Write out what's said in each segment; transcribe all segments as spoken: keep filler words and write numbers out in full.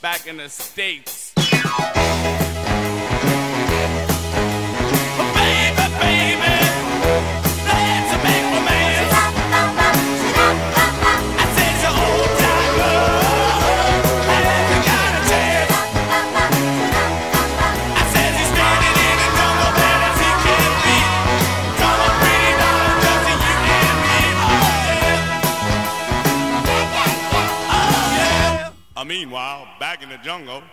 back in the States. Meanwhile, back in the jungle.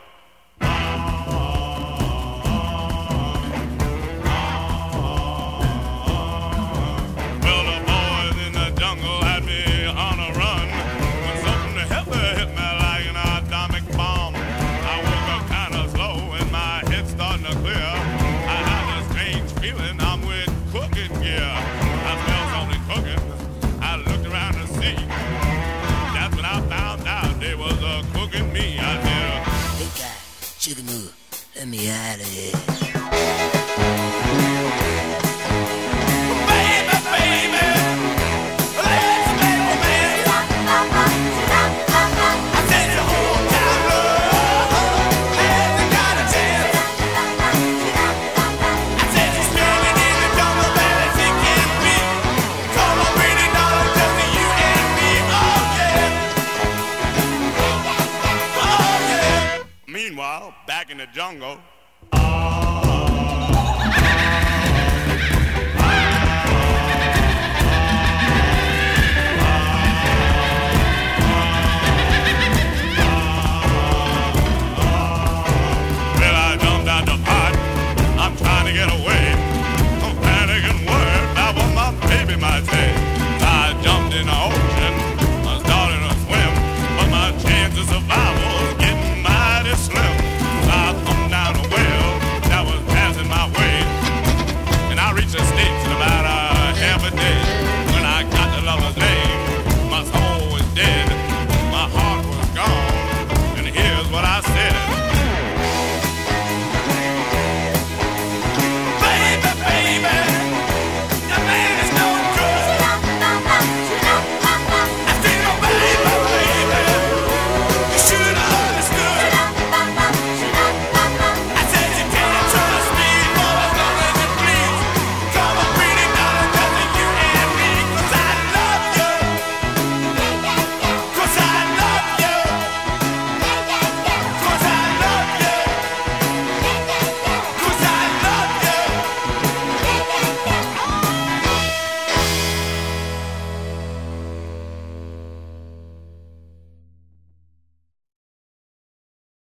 Well, the boys in the jungle had me on a run when something heavy hit me like an atomic bomb. I woke up kind of slow and my head starting to clear. I had a strange feeling I'm with cooking gear. I smelled something cooking. I looked around to see. That's when I found out there was a cooking me out there. Hey guy, sugar move, let me out of here. Baby, baby, let's make romance. I said the whole time, love, hasn't got a chance. I said she's standing in the jungle, bad as it can be. Come on, pretty darling, just you and me, oh yeah. Oh yeah. Meanwhile, back in the jungle.